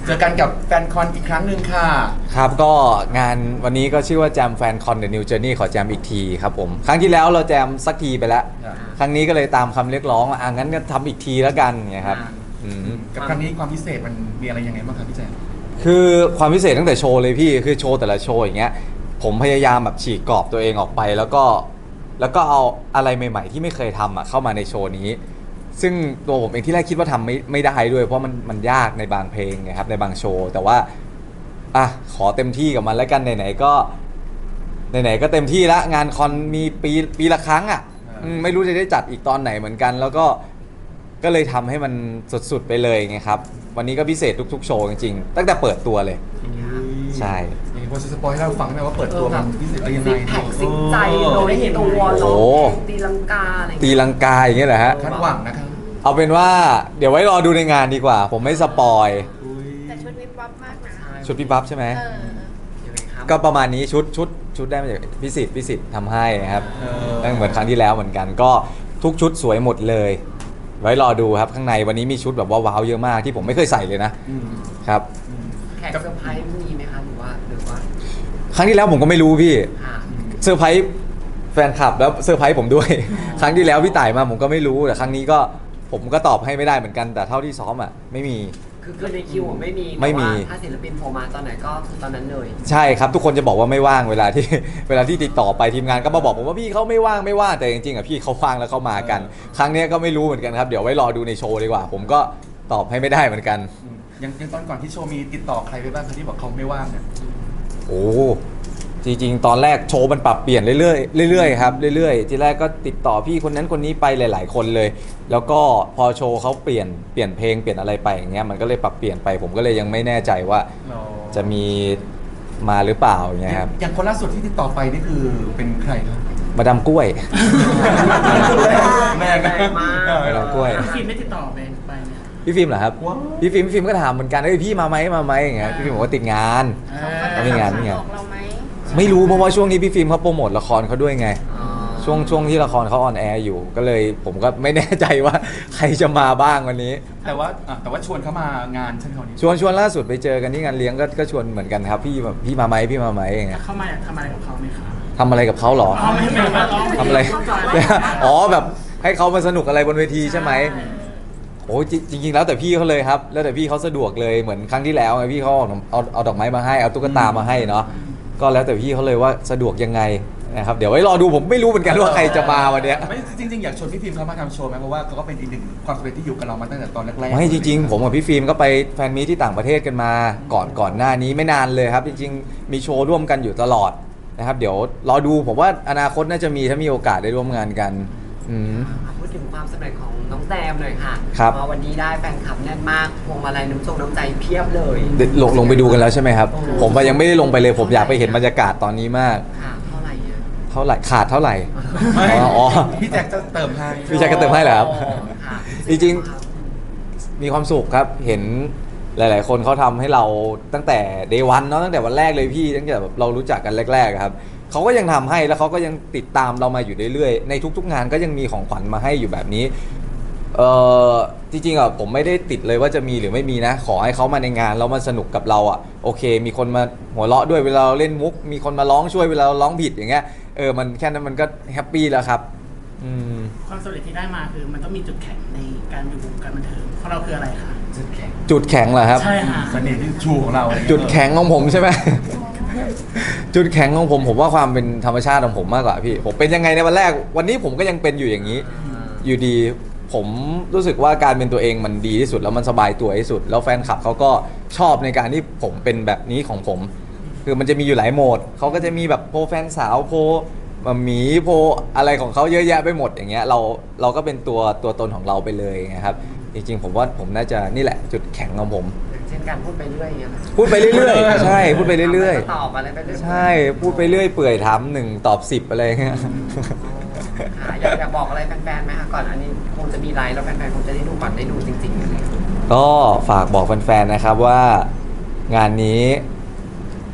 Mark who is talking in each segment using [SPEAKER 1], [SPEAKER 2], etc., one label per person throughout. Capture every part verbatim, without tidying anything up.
[SPEAKER 1] เจอกันกับแฟนคอนอีกครั้งหนึ่งค่ะ
[SPEAKER 2] ครับก็งานวันนี้ก็ชื่อว่าแจมแฟนคอนเดอะนิวเจอร์นี่ขอแจมอีกทีครับผมครั้งที่แล้วเราแจมสักทีไปแล้วครั้งนี้ก็เลยตามคำเรียกร้องอ่ะงั้นก็ทำอีกทีแล้วกันไงครับ
[SPEAKER 1] กับครั้งนี้ความพิเศษมันมีอะไรยังไงบ้างครับพี่แจม
[SPEAKER 2] คือความพิเศษตั้งแต่โชว์เลยพี่คือโชว์แต่ละโชว์อย่างเงี้ยผมพยายามแบบฉีกกรอบตัวเองออกไปแล้วก็แล้วก็เอาอะไรใหม่ๆที่ไม่เคยทำอ่ะเข้ามาในโชว์นี้ซึ่งตัวผมเองที่แรกคิดว่าทำไม่ไม่ได้ด้วยเพราะมันมันยากในบางเพลงไงครับในบางโชว์แต่ว่าอ่ะขอเต็มที่กับมันแล้วกันไหนๆก็ไหนๆก็เต็มที่ละงานคอนมีปีปีละครั้งอ่ะไม่รู้จะได้จัดอีกตอนไหนเหมือนกันแล้วก็ก็เลยทำให้มันสุดๆไปเลยไงครับวันนี้ก็พิเศษทุกๆโชว์จริงๆตั้งแต่เปิดตัวเลยใช่
[SPEAKER 1] พอจะสปอยให้เราฟังได้ว่าเปิดตัวมันพิเศษยังไง
[SPEAKER 3] แผงซิกใจโดยเห็นตัวร้องตีลังกาอะไร
[SPEAKER 2] ตีลังกาอย่างเงี้ยเหรอฮะ
[SPEAKER 1] คาดหวังนะครับ
[SPEAKER 2] เอาเป็นว่าเดี๋ยวไว้รอดูในงานดีกว่าผมไม่สปอย
[SPEAKER 4] แต่ชุดวิบวับมากนะ
[SPEAKER 2] ชุดวิบวับใช่ไหมก็ประมาณนี้ชุดชุดชุดได้มาจากพิสิทธิ์พิสิทธิ์ทำให้ครับตั้งเหมือนครั้งที่แล้วเหมือนกันก็ทุกชุดสวยหมดเลยไว้รอดูครับข้างในวันนี้มีชุดแบบว่าว้าวเยอะมากที่ผมไม่เคยใส่เลยนะครับ
[SPEAKER 3] แขกเซอร์ไพรส์มีไหมคะหรือว่าหรือว่า
[SPEAKER 2] ครั้งที่แล้วผมก็ไม่รู้พี่เซอร์ไพรส์แฟนคลับแล้วเซอร์ไพรส์ผมด้วยครั้งที่แล้วพี่ต่ายมาผมก็ไม่รู้แต่ครั้งนี้ก็ผมก็ตอบให้ไม่ได้เหมือนกันแต่เท่าที่ซ้อมอ่ะไม่มี
[SPEAKER 3] คือคือในคิวไม่มี
[SPEAKER 2] ไม่มี
[SPEAKER 3] ถ้าศิลปินโผล่มาตอนไหนก็คือตอนนั้นเลย
[SPEAKER 2] ใช่ครับทุกคนจะบอกว่าไม่ว่างเวลาที่เวลาที่ติดต่อไปทีมงานก็มาบอกผมว่าพี่เขาไม่ว่างไม่ว่างแต่จริงๆอ่ะพี่เขาว่างแล้วเขามากันครั้งนี้ก็ไม่รู้เหมือนกันครับเดี๋ยวไว้รอดูในโชว์ดีกว่าผมก็ตอบให้ไม่ได้เหมือนกัน
[SPEAKER 1] ยังยังตอนก่อนที่โชว์มีติดต่อใครไปบ้างที่บอกเขาไม่ว่างเนี่ย
[SPEAKER 2] โอ้จริงๆตอนแรกโชว์มันปรับเปลี่ยนเรื่อยๆเรื่อยๆครับเรื่อยๆทีแรกก็ติดต่อพี่คนนั้นคนนี้ไปหลายๆคนเลยแล้วก็พอโชว์เขาเปลี่ยนเปลี่ยนเพลงเปลี่ยนอะไรไปอย่างเงี้ยมันก็เลยปรับเปลี่ยนไปผมก็เลยยังไม่แน่ใจว่าจะมีมาหรือเปล่าอย่างเงี้ยครับ
[SPEAKER 1] อย่างคนล่าสุดที่ติดต่อไปนี่คือเป็นใครครับ
[SPEAKER 2] มาดามกล้วย
[SPEAKER 1] แม่แม่
[SPEAKER 2] มาดามกล้วย
[SPEAKER 5] พี่ฟิล์มไม่ติดต่อไปไป
[SPEAKER 2] พี่ฟิล์มเหรอครับพี่ฟิล์มพี่ฟิล์มก็ถามเหมือนกันเอ้ยพี่มาไหมมาไหมอย่างเงี้ยพี่ฟิล์มบอกว่าติดงานเขามีงานนี่ไงไม่รู้เพราะว่าช่วงนี้พี่ฟิล์มเขาโปรโมทละครเขาด้วยไงช่วงช่วงที่ละครเขาออนแอร์อยู่ก็เลยผมก็ไม่แน่ใจว่าใครจะมาบ้างวันนี้
[SPEAKER 1] แต่ว่าแต่ว่าชวนเขามางานใช่ไหม
[SPEAKER 2] ชวนชวนล่าสุดไปเจอกันที่งานเลี้ยงก็ก็ชวนเหมือนกันครับพี่แบบพี่มาไหมพี่มาไหมอย่างเงี้ย
[SPEAKER 5] เขามาทำอะไรกับเขาไหมครับ
[SPEAKER 2] ทำอะไรกับเขาหรอทำอะไรอ๋อแบบให้เขามาสนุกอะไรบนเวทีใช่ไหมโอ้จริงๆแล้วแต่พี่เขาเลยครับแล้วแต่พี่เขาสะดวกเลยเหมือนครั้งที่แล้วไงพี่เขาเอาเอาดอกไม้มาให้เอาตุ๊กตามาให้เนาะก็แล้วแต่พี่เขาเลยว่าสะดวกยังไงนะครับเดี๋ยวไว้รอดูผมไม่รู้เหมือนกันว่าใครจะมาวันนี้
[SPEAKER 1] ไม่จริงๆอยากชวนพี่ฟิล์มเขามาทำโชว์ไหมเพราะว่าเขาก็เป็นอีกหนึ่งความสำเร็จที่อยู่กับเรามาตั้งแต่ตอนแรกๆ
[SPEAKER 2] ไม่จริงๆผมกับพี่ฟิล์มก็ไปแฟนมีตที่ต่างประเทศกันมาก่อนก่อนหน้านี้ไม่นานเลยครับจริงๆมีโชว์ร่วมกันอยู่ตลอดนะครับเดี๋ยวรอดูผมว่าอนาคตน่าจะมีถ้ามีโอกาสได้ร่วมงานกัน
[SPEAKER 3] พูดถึงความสำเร็จของน้องแซมหน่อยค่ะ
[SPEAKER 2] ครับ
[SPEAKER 3] วันนี้ได้แฟนคลับแน่นมากพวงมาลัยน้ำทรงน้ำใจเพียบเลย
[SPEAKER 2] ลงลงไปดูกันแล้วใช่ไหมครับผมยังไม่ได้ลงไปเลยผมอยากไปเห็นบรรยากาศตอนนี้มาก
[SPEAKER 3] เท่าไหร่
[SPEAKER 2] เท่าไหร่ขาดเท่าไหร่
[SPEAKER 1] อ๋อพี่แจ็คจะเติมให้
[SPEAKER 2] พี่แจ็คก็เติมให้เหรอครับจริงๆมีความสุขครับเห็นหลายๆคนเขาทำให้เราตั้งแต่เดย์วันเนาะตั้งแต่วันแรกเลยพี่ตั้งแต่แบบเรารู้จักกันแรกๆครับเขาก็ยังทำให้แล้วเขาก็ยังติดตามเรามาอยู่เรื่อยๆในทุกๆงานก็ยังมีของขวัญมาให้อยู่แบบนี้เออจริงๆอ่ะผมไม่ได้ติดเลยว่าจะมีหรือไม่มีนะขอให้เขามาในงานแล้วมาสนุกกับเราอ่ะโอเคมีคนมาหัวเราะด้วยเวลาเราเล่นมุกมีคนมาร้องช่วยเวลาเราร้องผิดอย่างเงี้ยเออมันแค่นั้นมันก็แฮปปี้แล้วครับ
[SPEAKER 5] ความสำเร็จที่ได้มาคือมันต้องมีจุดแข็งในการอยู่วงการบันเทิงของเราคืออะไรคะ
[SPEAKER 1] จุดแข็ง
[SPEAKER 2] จุดแข็งเหรอครับ
[SPEAKER 5] ใช่ค่ะ
[SPEAKER 1] เสน่ห์ที่ชูของเรา
[SPEAKER 2] จุดแข็งของผมใช่ไหมจุดแข็งของผมผมว่าความเป็นธรรมชาติของผมมากกว่าพี่ผมเป็นยังไงในวันแรกวันนี้ผมก็ยังเป็นอยู่อย่างนี้อยู่ดีผมรู้สึกว่าการเป็นตัวเองมันดีที่สุดแล้วมันสบายตัวที่สุดแล้วแฟนคลับเขาก็ชอบในการที่ผมเป็นแบบนี้ของผมคือมันจะมีอยู่หลายโหมดเขาก็จะมีแบบโพแฟนสาวโพหมีโพอะไรของเขาเยอะแยะไปหมดอย่างเงี้ยเราเราก็เป็นตัวตัวตนของเราไปเลยนะครับจริงๆผมว่าผมน่าจะนี่แหละจุดแข็งของผม
[SPEAKER 3] เช่นการพูดไปเรื่อยอย่างเงี้ย
[SPEAKER 2] พูดไปเรื่อยๆใช่พูดไปเรื่อย
[SPEAKER 3] ๆตอบอะไรไปเรื่อย
[SPEAKER 2] ใช่พูดไปเรื่อยเปื่อยถามหนึ่งตอบสิบอะไรเงี้ย
[SPEAKER 3] อยากอยากบอกอะไรแฟนๆไหมคะก่อนอันนี้คงจะมีไลฟ์แล้วแฟนๆคงจะได้ดูก่อนได้ดูจริงๆอะไร
[SPEAKER 2] ก็ฝากบอกแฟนๆนะครับว่างานนี้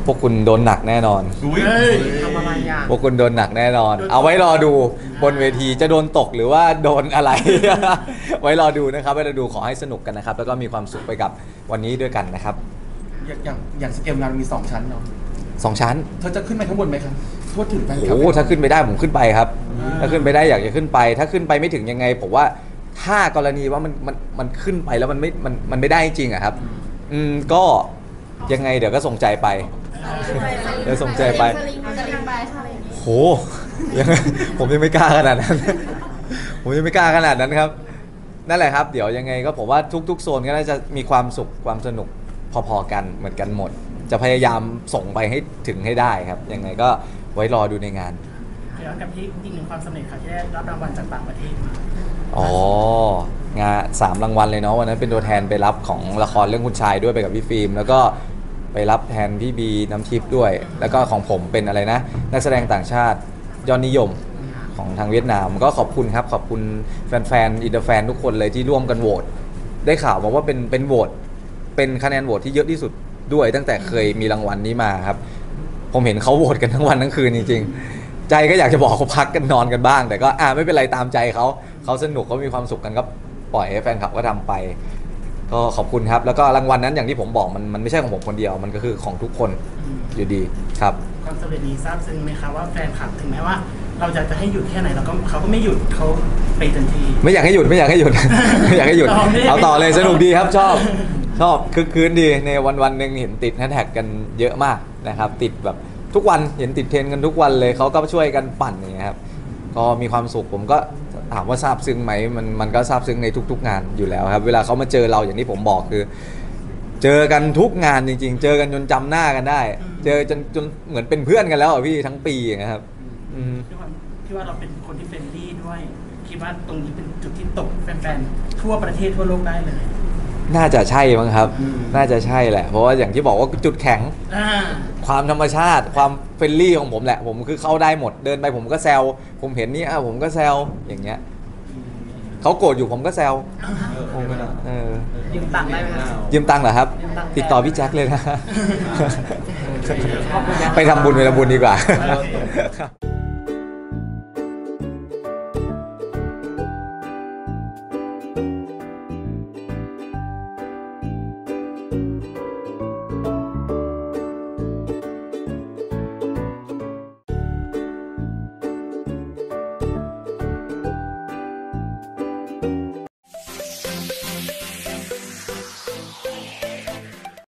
[SPEAKER 2] พวกคุณโดนหนักแน่นอน
[SPEAKER 1] อุ้ย
[SPEAKER 5] เฮ้ย
[SPEAKER 3] ทำอะไรอ่ะ
[SPEAKER 2] พวกคุณโดนหนักแน่นอน เอาไว้รอดูบนเวทีจะโดนตกหรือว่าโดนอะไร ไว้รอดูนะครับไว้รอดูขอให้สนุกกันนะครับ แล้วก็มีความสุขไปกับวันนี้ด้วยกันนะครับ
[SPEAKER 1] อย่างอย่างอย่างสเกลงานมีสองชั้นเนาะ
[SPEAKER 2] สองชั้น
[SPEAKER 1] เธอจะขึ้นไปข้างบนไหมครับทั่วถึงแฟนคลับ
[SPEAKER 2] โอ้ถ้าขึ้นไปได้ผมขึ้นไปครับ ถ้าขึ้นไปได้อยากจะขึ้นไป ถ้าขึ้นไปไม่ถึงยังไงผมว่าถ้ากรณีว่ามันมันมันขึ้นไปแล้วมันไม่มันมันไม่ได้จริงอะครับ อืมก็ยังไงเดี๋ยวก็ส่งใจไป เดี๋ยวส่งใจไป
[SPEAKER 4] สลิงสลิงไปอะไรอย่างงี้
[SPEAKER 2] โหยัง ผมยังไม่กล้าขนาดนั้น ผมยังไม่กล้าขนาดนั้นครับ นั่นแหละครับ เดี๋ยวยังไงก็ผมว่าทุกๆโซนก็น่าจะมีความสุขความสนุกพอๆกันเหมือนกันหมด จะพยายามส่งไปให้ถึงให้ได้ครับ ยังไงก็ไว้รอดูในงาน
[SPEAKER 5] ย้อนกลับที่อีกหนึ่งความสำเร็จค่ะที่ได้รับรางวัลจากต่างประเทศมา
[SPEAKER 2] อ๋องานสามรางวัลเลยเนาะวันนั้นเป็นตัวแทนไปรับของละครเรื่องคุณชายด้วยไปกับพี่ฟิล์มแล้วก็ไปรับแทนพี่บีน้ำทิพย์ด้วย แล้วก็ของผมเป็นอะไรนะ นักแสดงต่างชาติยอดนิยมของทางเวียดนามก็ขอบคุณครับ ขอบคุณแฟนๆอินเตอร์แฟนทุกคนเลยที่ร่วมกันโหวตได้ข่าวมาว่าเป็นเป็นโหวตเป็นคะแนนโหวตที่เยอะที่สุดด้วยตั้งแต่เคยมีรางวัลนี้มาครับ ผมเห็นเขาโหวตกันทั้งวันทั้งคืนจริงๆ ใจก็อยากจะบอกเขาพักกันนอนกันบ้าง แต่ก็อ่าไม่เป็นไรตามใจเขาเขาสนุกเขามีความสุขกันก็ปล่อยให้แฟนคลับก็ทำไป ก็ขอบคุณครับ แล้วก็รางวัลนั้นอย่างที่ผมบอกมันมันไม่ใช่ของผมคนเดียว มันก็คือของทุกคนอยู่ดีครับ
[SPEAKER 5] ความสำเร็จนี้ทราบซึ้งไหมคะว่าแฟนคลับถึงแม้ว่า เราจะจะให้หยุดแค่ไหนเราก็เขาก็ไม่หยุดเขาไปเต็มที่
[SPEAKER 2] ไม่อยากให้หยุดไม่อยากให้หยุด ไม่อยากให้หยุด
[SPEAKER 5] ต่อไม่ได้
[SPEAKER 2] เอาต่อเลยสนุกดีครับชอบ ชอบคึกคืนดีในวันวันๆหนึ่งเห็นติดแฮชแท็กกันเยอะมากนะครับ ติดแบบทุกวันเห็นติดเทรนด์กันทุกวันเลยเขาก็ช่วยกันปั่นอย่างเงี้ยครับก็มีความสุขผมก็ถามว่าซาบซึ้งไหมมันมันก็ซาบซึ้งในทุก ๆ งานอยู่แล้วครับ เวลาเขามาเจอเราอย่างที่ผมบอกคือ เจอกันทุกงานจริง ๆ เจอกันจนจำหน้ากันได้ เจอจนจนเหมือนเป็นเพื่อนกันแล้วอ่ะพี่ทั้งปีอย่างเงี้ยครับอืม
[SPEAKER 5] ด้วยความที่ว่าเราเป็นคนที่เฟรนลี่ด้วย คิดว่าตรงนี้เป็นจุดที่ตกแฟนๆทั่วประเทศทั่วโลกได้เลย
[SPEAKER 2] น่าจะใช่มั้งครับ น่าจะใช่แหละ เพราะว่าอย่างที่บอกว่าจุดแข็ง
[SPEAKER 5] อ่า
[SPEAKER 2] ความธรรมชาติ ความเฟรนลี่ของผมแหละ ผมคือเข้าได้หมด เดินไปผมก็แซว ผมเห็นนี่อ่ะผมก็แซว อย่างเงี้ยเขาโกรธอยู่ผมก็แซวเออ
[SPEAKER 3] ยืมตังค์ได้ไหมคะ
[SPEAKER 2] ยืมตังค์เหรอครับ
[SPEAKER 3] ยืมตังค์
[SPEAKER 2] ติดต่อพี่แจ็คเลยนะ
[SPEAKER 3] ขอบคุณนะ
[SPEAKER 2] ไปทำบุญไปทำบุญดีกว่า
[SPEAKER 5] โอเค